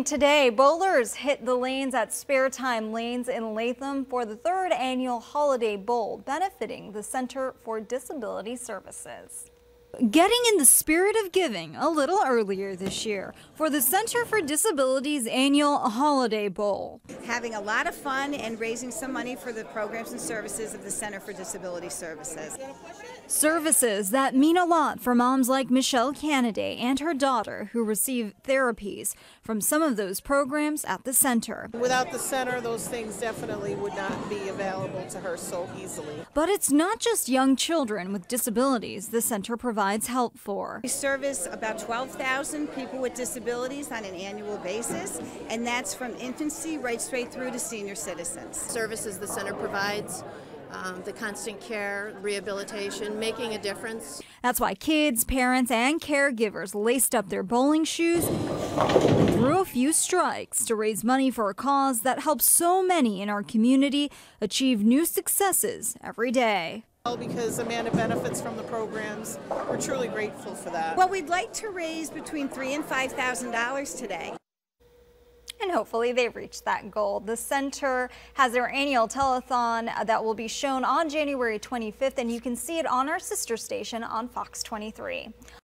Starting today, bowlers hit the lanes at Spare Time Lanes in Latham for the 3rd annual Holiday Bowl, benefiting the Center for Disability Services. Getting in the spirit of giving a little earlier this year for the Center for Disabilities annual Holiday Bowl. Having a lot of fun and raising some money for the programs and services of the Center for Disability Services. Services that mean a lot for moms like Michelle Cannaday and her daughter who receive therapies from some of those programs at the center. Without the center, those things definitely would not be available to her so easily. But it's not just young children with disabilities the center provides help for. We service about 12,000 people with disabilities on an annual basis, and that's from infancy right straight through to senior citizens. Services the center provides, the constant care, rehabilitation, making a difference. That's why kids, parents, and caregivers laced up their bowling shoes, threw a few strikes to raise money for a cause that helps so many in our community achieve new successes every day. Because Amanda benefits from the programs, we're truly grateful for that. Well, we'd like to raise between $3,000 and $5,000 today. And hopefully they reach that goal. The center has their annual telethon that will be shown on January 25th, and you can see it on our sister station on Fox 23.